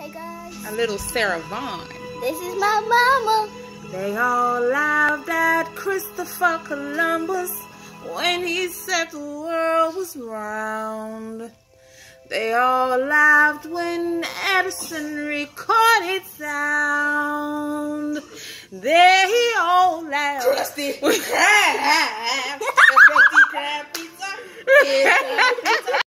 Hey guys. A little Sarah Vaughan. This is my mama. They all laughed at Christopher Columbus when he said the world was round. They all laughed when Edison recorded sound. They all laughed. Krusty Krab.